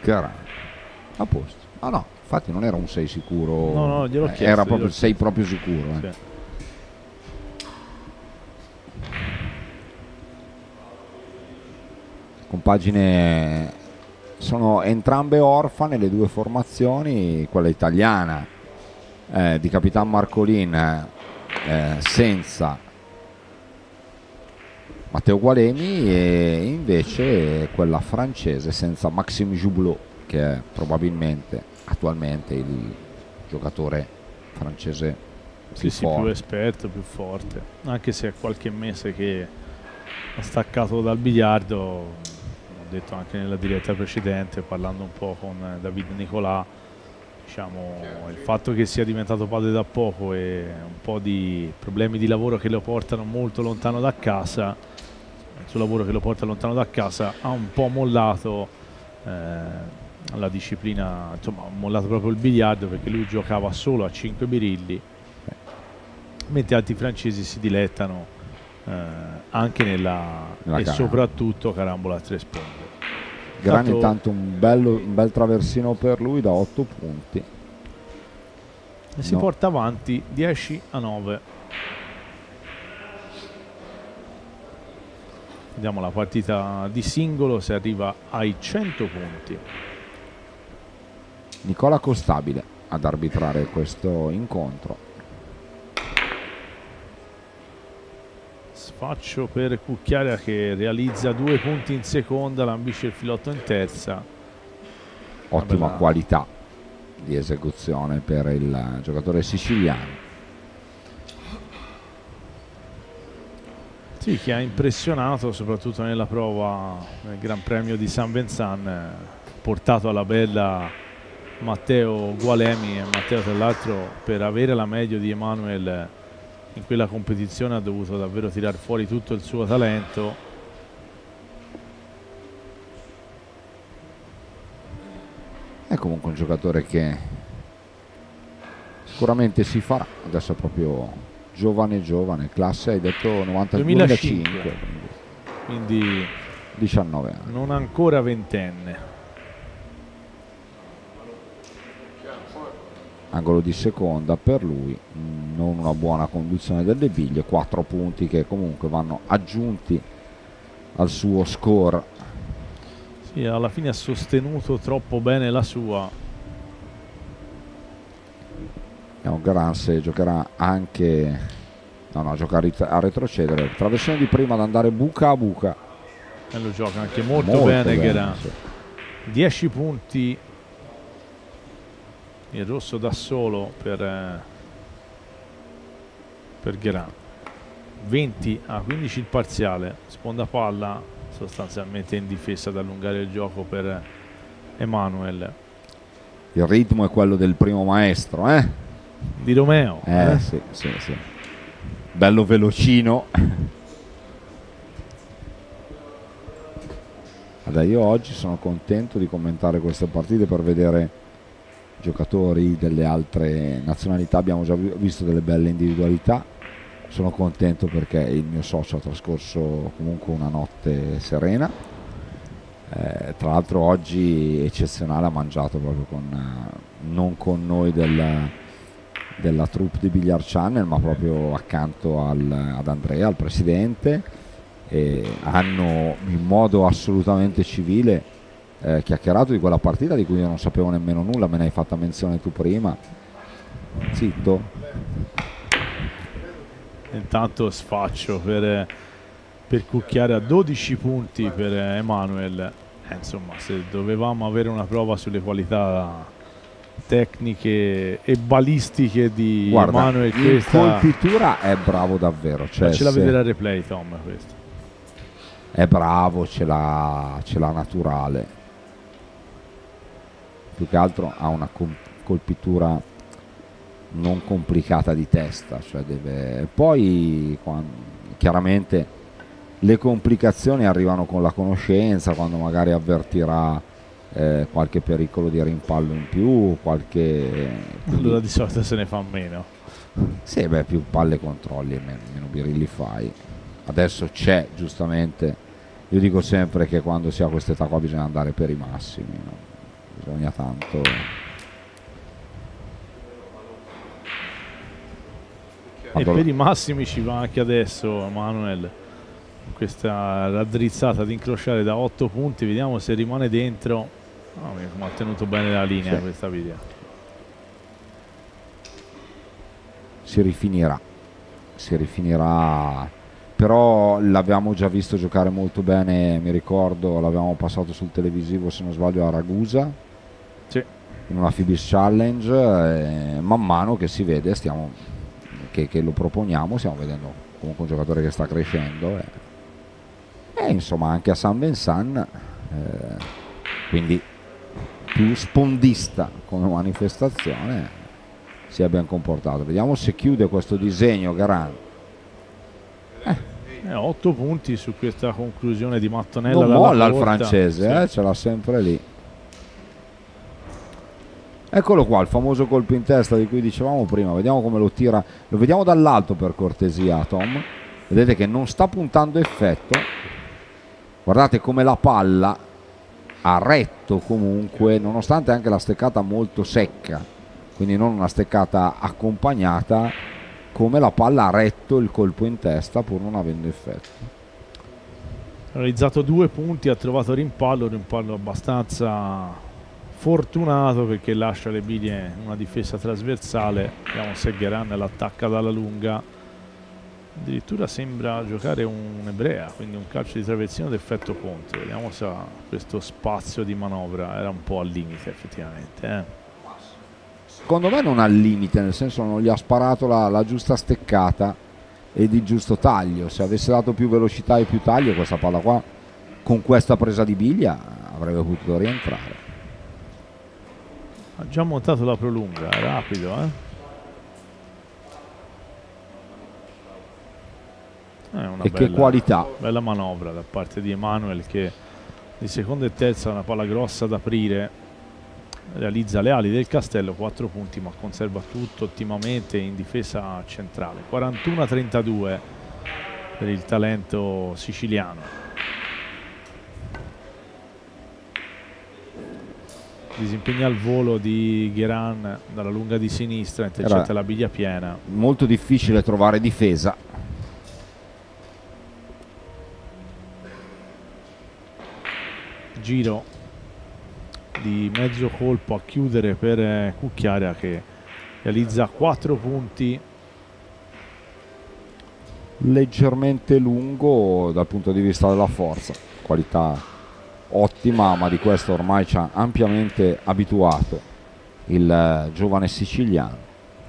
Garan a posto. Ah no, infatti non era un 6 sicuro, no, gliel'ho chiesto, era proprio il 6 proprio sicuro. Sì. Compagine sono entrambe orfane le due formazioni, quella italiana di Capitan Marcolin senza Matteo Gualemi, e invece quella francese senza Maxime Joublot, che è probabilmente attualmente il giocatore francese più forte. Più esperto, più forte, anche se è qualche mese che ha staccato dal biliardo. Ho detto anche nella diretta precedente, parlando un po' con David Nicolà, diciamo, il fatto che sia diventato padre da poco e un po' di problemi di lavoro che lo portano molto lontano da casa, il suo lavoro che lo porta lontano da casa, ha un po' mollato la disciplina, insomma ha mollato proprio il biliardo, perché lui giocava solo a 5 birilli, mentre altri francesi si dilettano anche nella e soprattutto carambola a 3 sponde. Gran intanto un bel traversino per lui da 8 punti e si porta avanti 10-9. Vediamo la partita di singolo, se arriva ai 100 punti. Nicola Costabile ad arbitrare questo incontro. Sfaccio per Cucchiaria, che realizza 2 punti in seconda, lambisce il filotto in terza. Ottima qualità di esecuzione per il giocatore siciliano. Sì, che ha impressionato soprattutto nella prova nel Gran Premio di San Vincent, portato alla bella Matteo Gualemi, e Matteo tra l'altro, per avere la meglio di Emanuel in quella competizione, ha dovuto davvero tirar fuori tutto il suo talento. È comunque un giocatore che sicuramente si farà, adesso è proprio giovane, classe, hai detto 2005, quindi 19 anni, non ancora ventenne. Angolo di seconda per lui, non una buona conduzione delle biglie, 4 punti che comunque vanno aggiunti al suo score. Sì, alla fine ha sostenuto troppo bene la sua. È un gran se giocherà anche, no, gioca a retrocedere, traversione di prima ad andare buca a buca, e lo gioca anche molto bene, che era sì. 10 punti il rosso da solo per Guérin, 20-15 il parziale, sponda palla sostanzialmente in difesa ad allungare il gioco per Emanuel. Il ritmo è quello del primo maestro, di Romeo, sì. Bello velocino. Allora, io oggi sono contento di commentare queste partite per vedere giocatori delle altre nazionalità. Abbiamo già visto delle belle individualità. Sono contento perché il mio socio ha trascorso comunque una notte serena, tra l'altro oggi eccezionale, ha mangiato proprio non con noi della troupe di Billiard Channel, ma proprio accanto ad Andrea, al presidente, e hanno in modo assolutamente civile chiacchierato di quella partita di cui io non sapevo nemmeno nulla, me ne hai fatta menzione tu prima. Zitto. Intanto sfaccio per Cucchiare a 12 punti per Emanuel. Insomma, se dovevamo avere una prova sulle qualità tecniche e balistiche di Emanuel, in colpitura è bravo davvero, cioè ce la vedere al replay, Tom, questo è bravo, ce l'ha naturale. Più che altro ha una colpitura non complicata di testa, cioè poi chiaramente le complicazioni arrivano con la conoscenza, quando magari avvertirà qualche pericolo di rimpallo in più, allora di solito se ne fa meno. Sì, più palle controlli e meno birilli fai. Adesso c'è, giustamente, io dico sempre che quando si ha questa età qua bisogna andare per i massimi, no? bisogna tanto. E per i massimi ci va anche adesso Manuel, questa raddrizzata ad incrociare da 8 punti, vediamo se rimane dentro. Ma ha tenuto bene la linea, sì, questa video. Si rifinirà, però l'abbiamo già visto giocare molto bene, mi ricordo, l'avevamo passato sul televisivo se non sbaglio a Ragusa, sì, in una Fibis Challenge, e man mano che si vede, che lo proponiamo, stiamo vedendo comunque un giocatore che sta crescendo e insomma anche a San Vincent, quindi più spondista come manifestazione, si è ben comportato. Vediamo se chiude questo disegno Garan. 8 punti su questa conclusione di Mattonella. Non molla il francese, sì, ce l'ha sempre lì. Eccolo qua, il famoso colpo in testa di cui dicevamo prima. Vediamo come lo tira, lo vediamo dall'alto per cortesia, Tom. Vedete che non sta puntando effetto. Guardate come la palla ha retto comunque, nonostante anche la steccata molto secca, quindi non una steccata accompagnata, come la palla ha retto il colpo in testa pur non avendo effetto. Ha realizzato 2 punti, ha trovato rimpallo abbastanza fortunato perché lascia le biglie in una difesa trasversale. Vediamo se Gheran l'attacca dalla lunga, addirittura sembra giocare un ebrea, quindi un calcio di traversino d'effetto Ponte. Vediamo se questo spazio di manovra era un po' al limite effettivamente. Secondo me non al limite, nel senso non gli ha sparato la giusta steccata ed il giusto taglio. Se avesse dato più velocità e più taglio, questa palla qua con questa presa di biglia avrebbe potuto rientrare. Ha già montato la prolunga, rapido, una e che qualità. Bella manovra da parte di Emanuel, che di seconda e terza una palla grossa da aprire. Realizza le ali del castello, 4 punti, ma conserva tutto ottimamente in difesa centrale. 41-32 per il talento siciliano. Disimpegna il volo di Gheran dalla lunga di sinistra, intercetta la biglia piena. Molto difficile trovare difesa. Giro di mezzo colpo a chiudere per Cucchiaria, che realizza 4 punti. Leggermente lungo dal punto di vista della forza, qualità ottima, ma di questo ormai ci ha ampiamente abituato il giovane siciliano.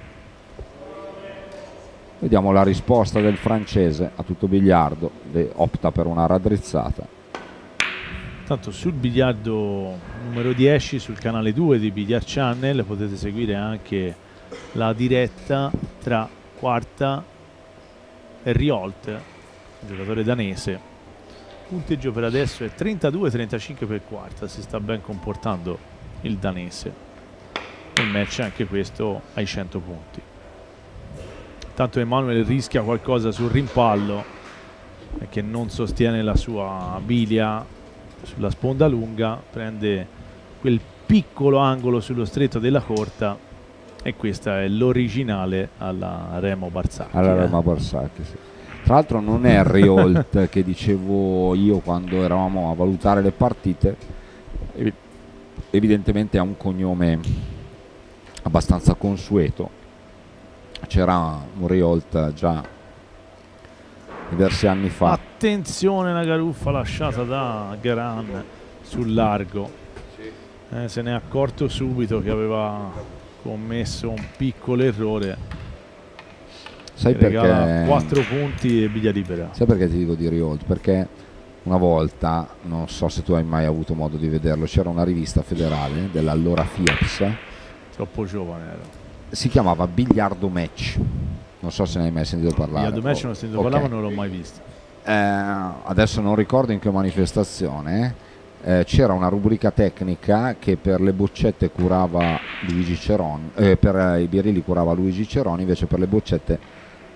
Vediamo la risposta del francese a tutto biliardo, opta per una raddrizzata. Tanto sul biliardo numero 10 sul canale 2 di Billiard Channel potete seguire anche la diretta tra Quarta e Riolt, giocatore danese. Il punteggio per adesso è 32-35 per Quarta, si sta ben comportando il danese. Il match anche questo ai 100 punti. Tanto Emanuel rischia qualcosa sul rimpallo, che non sostiene la sua biglia sulla sponda lunga, prende quel piccolo angolo sullo stretto della corta, e questa è l'originale alla Remo Barsacchi. Remo Barsacchi, sì. Tra l'altro non è Riolt che dicevo io quando eravamo a valutare le partite, evidentemente ha un cognome abbastanza consueto. C'era un Riolt già diversi anni fa. Attenzione, la garuffa lasciata da Gheran sul largo. Se ne è accorto subito che aveva commesso un piccolo errore. Sai perché? 4 punti e biglia libera. Sai perché ti dico di Riolt? Perché una volta, non so se tu hai mai avuto modo di vederlo, c'era una rivista federale dell'allora FIAPS. Troppo giovane ero. Si chiamava Biliardo Match. Non so se ne hai mai sentito parlare. Biliardo Match non ho sentito parlare, ma non l'ho mai visto. Adesso non ricordo in che manifestazione. C'era una rubrica tecnica che per le boccette curava Luigi Ceroni, per i birilli curava Luigi Ceroni, invece per le boccette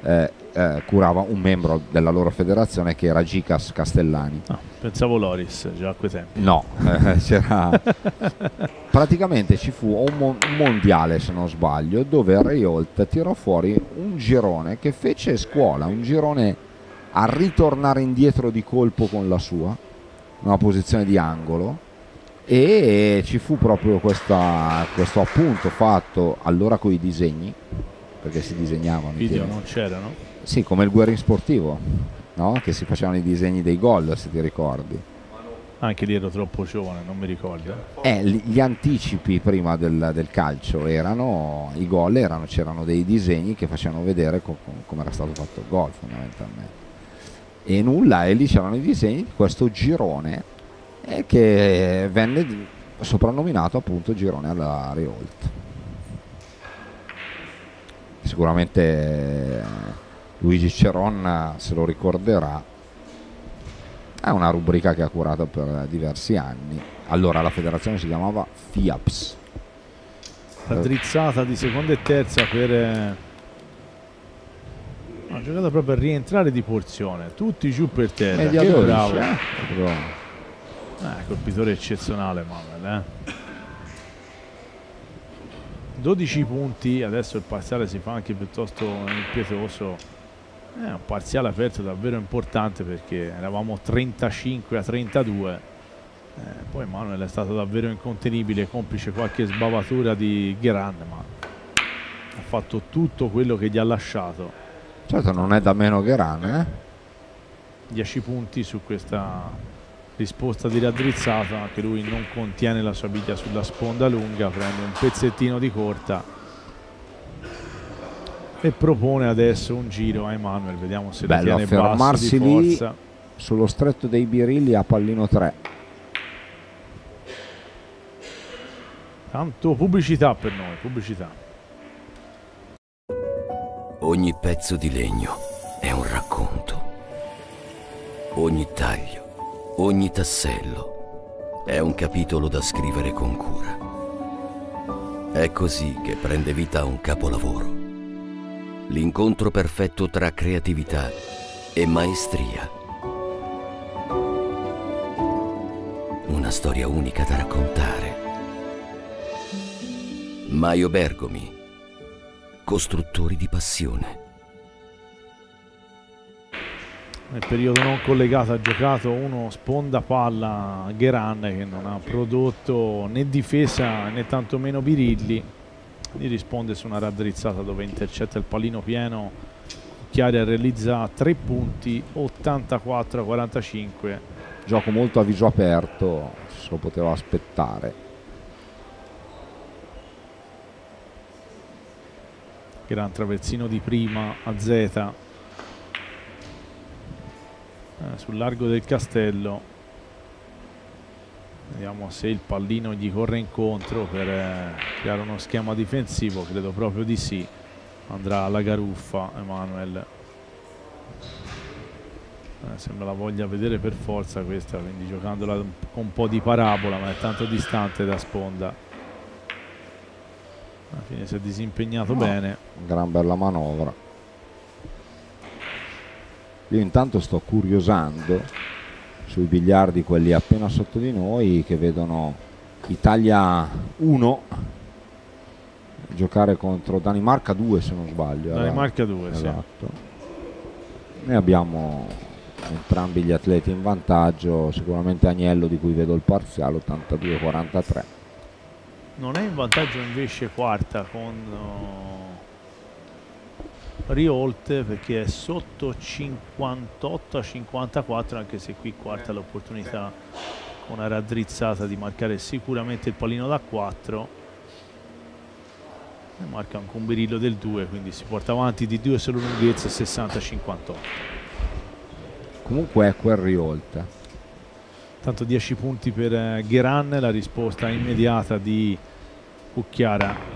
curava un membro della loro federazione che era Gikas Castellani. No, pensavo Loris già a quei tempi. No, c'era praticamente ci fu un mondiale, se non sbaglio, dove Reolt tirò fuori un girone che fece scuola, un girone a ritornare indietro di colpo con la sua, una posizione di angolo, e ci fu proprio questo appunto fatto allora con i disegni, perché si disegnavano. Video non c'erano? Sì, come il Guerrin sportivo, no? Che si facevano i disegni dei gol, se ti ricordi. Anche lì ero troppo giovane, non mi ricordo. Gli anticipi prima del calcio erano, i gol c'erano dei disegni che facevano vedere come era stato fatto il gol fondamentalmente. E nulla, e lì c'erano i disegni di questo girone che venne soprannominato appunto girone alla Reolt. Sicuramente Luigi Ceron se lo ricorderà. È una rubrica che ha curato per diversi anni. Allora la federazione si chiamava FIAPS. Raddrizzata di seconda e terza per una giocata proprio a rientrare di porzione, tutti giù per terra. Che bravo, colpitore eccezionale Manuel, 12 punti, adesso il parziale si fa anche piuttosto impietoso. È un parziale aperto davvero importante, perché eravamo 35-32. Poi Manuel è stato davvero incontenibile, complice qualche sbavatura di Geran, ma ha fatto tutto quello che gli ha lasciato. Certo, non è da meno Geran, 10 punti su questa risposta di raddrizzata. Anche lui non contiene la sua biglia sulla sponda lunga, prende un pezzettino di corta e propone adesso un giro a Emanuel. Vediamo se lo tiene basso di forza. Lì sullo stretto dei birilli a pallino 3. Tanto pubblicità per noi, pubblicità. Ogni pezzo di legno è un racconto. Ogni taglio, ogni tassello è un capitolo da scrivere con cura. È così che prende vita un capolavoro. L'incontro perfetto tra creatività e maestria. Una storia unica da raccontare. Maio Bergomi, costruttori di passione. Nel periodo non collegato ha giocato uno sponda palla Geran, che non ha prodotto né difesa né tantomeno birilli. Gli risponde su una raddrizzata dove intercetta il pallino pieno. Chiari realizza 3 punti, 84-45. Gioco molto a viso aperto, se lo poteva aspettare. Gran traversino di prima a Z sul largo del castello. Vediamo se il pallino gli corre incontro per creare uno schema difensivo. Credo proprio di sì. Andrà alla garuffa Emanuel. Sembra la voglia vedere per forza questa, quindi giocandola con un po' di parabola, ma è tanto distante da sponda. Alla fine si è disimpegnato bene. Gran bella manovra. Io intanto sto curiosando sui biliardi, quelli appena sotto di noi, che vedono Italia 1 giocare contro Danimarca 2, se non sbaglio. Danimarca 2, esatto. Sì. Noi abbiamo entrambi gli atleti in vantaggio, sicuramente Agnello, di cui vedo il parziale, 82-43. Non è in vantaggio invece quarta con Riolt, perché è sotto 58-54, anche se qui quarta l'opportunità con una raddrizzata di marcare sicuramente il pallino da 4. E marca anche un birillo del 2, quindi si porta avanti di 2 solo lunghezza, 60-58. Comunque è quel Riolt. Tanto 10 punti per Geran, la risposta immediata di Cucchiara.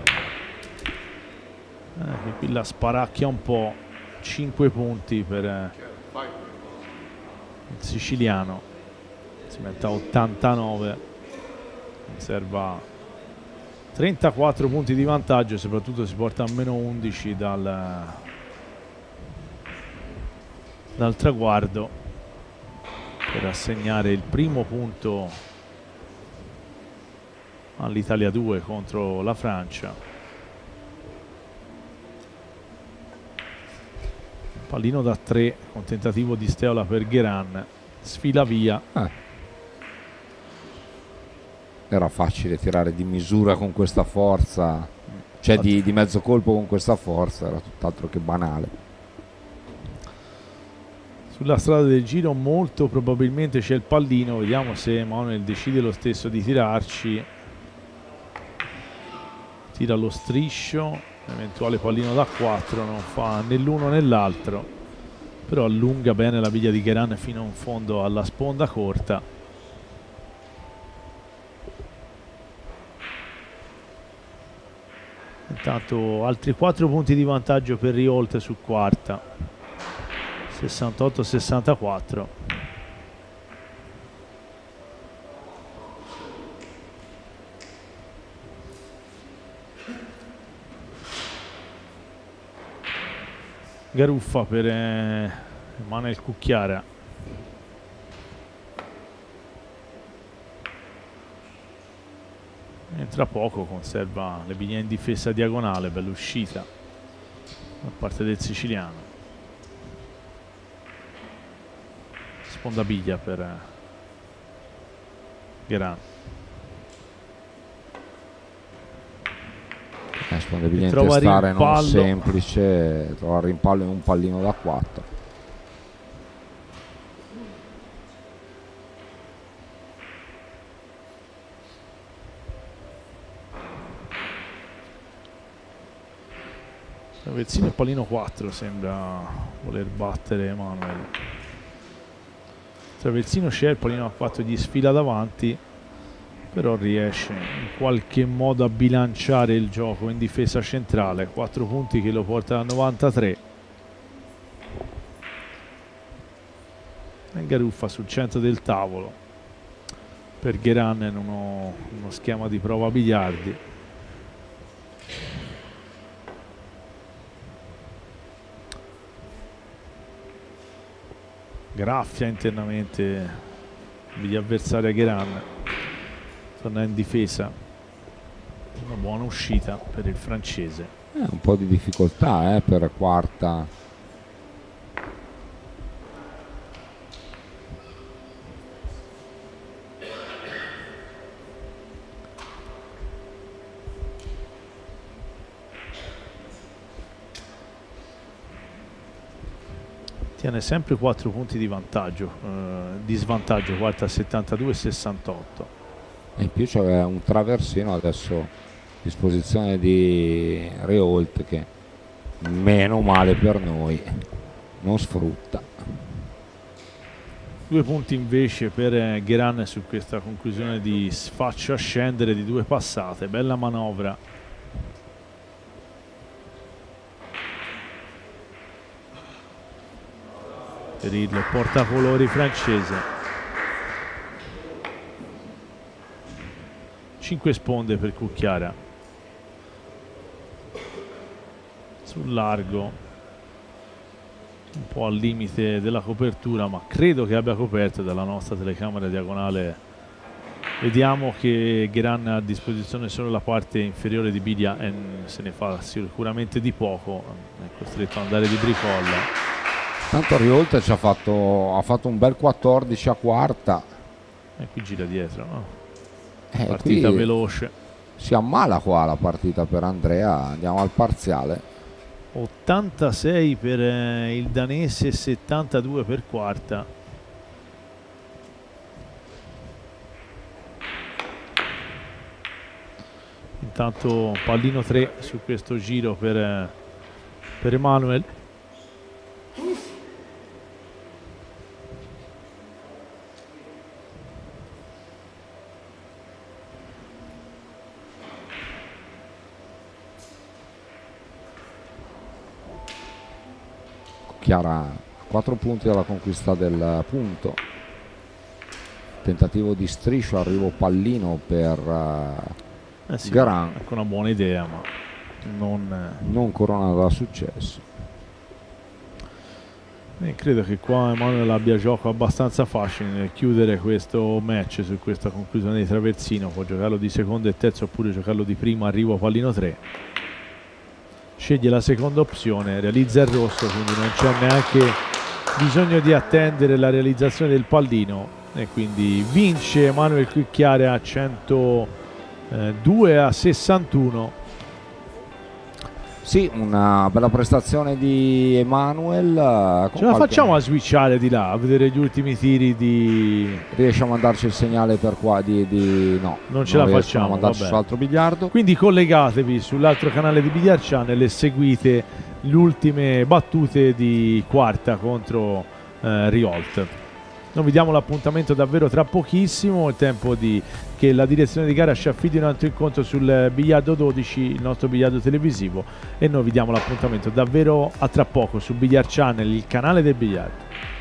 Che qui la sparacchia un po'. 5 punti per il siciliano. Si mette a 89. Conserva 34 punti di vantaggio e soprattutto si porta a meno 11 dal traguardo per assegnare il primo punto all'Italia 2 contro la Francia. Pallino da 3 con tentativo di Steola per Gheran, sfila via. Era facile tirare di misura con questa forza, cioè di mezzo colpo con questa forza, era tutt'altro che banale. Sulla strada del giro molto probabilmente c'è il pallino, vediamo se Emanuel decide lo stesso di tirarci. Tira lo striscio, eventuale pallino da 4, non fa né l'uno né l'altro, però allunga bene la biglia di Gheran fino in fondo alla sponda corta. Intanto altri 4 punti di vantaggio per Riholt su quarta, 68-64. Garuffa per Emanuel Cucchiara. Entra poco, conserva le biglie in difesa diagonale, bella uscita da parte del siciliano. Sponda biglia per Gheran. Sponda biglia in testare non semplice, trova rimpallo in un pallino da 4. Traversino e pallino 4 sembra voler battere Emanuel. Traversino c'è, il pallino a 4 gli sfila davanti, però riesce in qualche modo a bilanciare il gioco in difesa centrale. 4 punti che lo porta a 93. E Garuffa sul centro del tavolo per Gheran in uno schema di prova biliardi. Graffia internamente gli avversari a Gheran, torna in difesa, una buona uscita per il francese. Un po' di difficoltà per quarta. Tiene sempre 4 punti di vantaggio, di svantaggio, quarta a 72-68. E in più c'è un traversino adesso a disposizione di Riholt che meno male per noi non sfrutta. 2 punti invece per Gheran su questa conclusione di sfaccio a scendere di 2 passate. Bella manovra. Per il portacolori francese. 5 sponde per Cucchiara. Sul largo, un po' al limite della copertura, ma credo che abbia coperto. Dalla nostra telecamera diagonale vediamo che Gheran ha a disposizione solo la parte inferiore di biglia e se ne fa sicuramente di poco, è costretto ad andare di bricolla. Tanto Riholt ha fatto un bel 14 a quarta. E qui gira dietro, no? Partita veloce. Si ammala qua la partita per Andrea. Andiamo al parziale. 86 per il danese, 72 per quarta. Intanto pallino 3 su questo giro per Emanuel. Chiara 4 punti dalla conquista del punto. Tentativo di striscio, arrivo pallino per Sì, Gheran. ecco una buona idea, ma non coronata da successo. Credo che qua Emanuele abbia gioco abbastanza facile nel chiudere questo match su questa conclusione di traversino. Può giocarlo di secondo e terzo oppure giocarlo di primo arrivo pallino 3. Sceglie la seconda opzione, realizza il rosso, quindi non c'è neanche bisogno di attendere la realizzazione del pallino e quindi vince Emanuele Cucchiare a 102-61. Sì, una bella prestazione di Emanuele. Ce la facciamo a switchare di là, a vedere gli ultimi tiri di... Riesce a mandarci il segnale per qua no, non ce la facciamo a mandarci su altro biliardo. Quindi collegatevi sull'altro canale di Biliard Channel e seguite le ultime battute di quarta contro Riholt. Noi vi diamo l'appuntamento davvero tra pochissimo, il tempo che la direzione di gara ci affidi un altro incontro sul Biliardo 12, il nostro biliardo televisivo, e noi vi diamo l'appuntamento davvero a tra poco su Biliard Channel, il canale del biliardo.